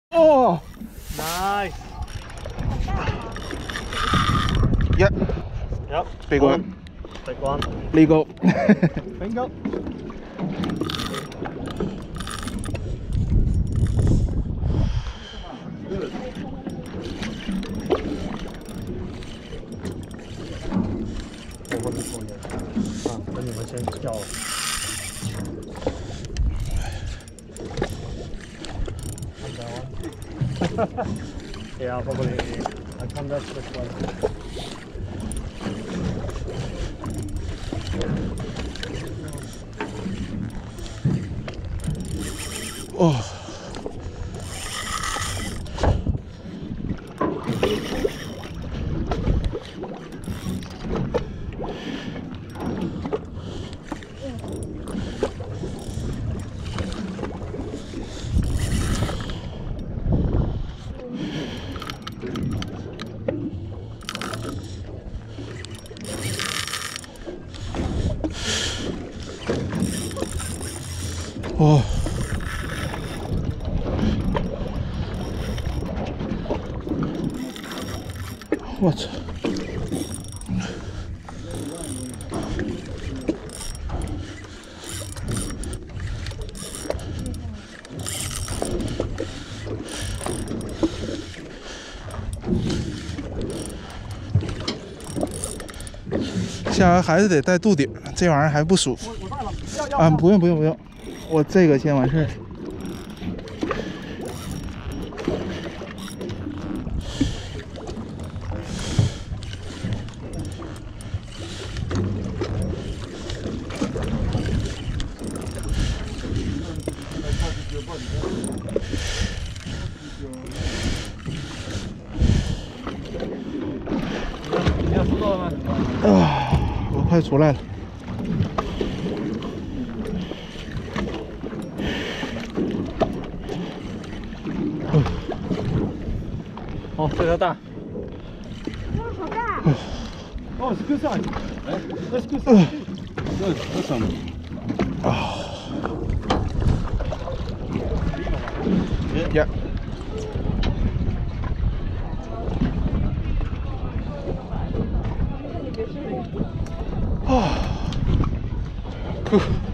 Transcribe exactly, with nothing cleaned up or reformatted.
哦 ，nice。 Yep. Yep. Big one. Big one. Legal. Bingo. Good. 我不能抽烟啊，等你们先叫了。Yeah, probably. I come back to this one. Oh. Oh. 我操！下来还是得带肚顶，这玩意儿还不舒服。啊，不用不用不用，我这个先完事儿。 你要出到了吗？ 啊，我快出来了。嗯， 好，这条大。 哇，好大！ 哦，it's good size. That's good size. Good. That's some. 啊。Yeah. 啊。